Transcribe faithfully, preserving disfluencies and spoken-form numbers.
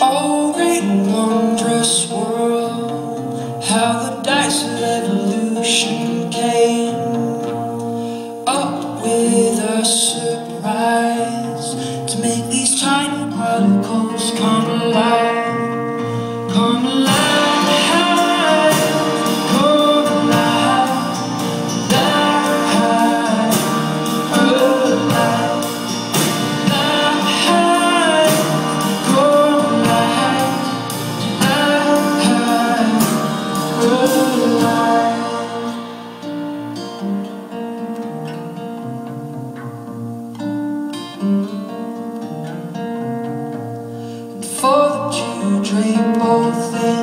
Oh, great and wondrous world, how the dice of evolution came up with a surprise to make these tiny particles come alive, come alive, come alive, alive, alive. For the two drape both in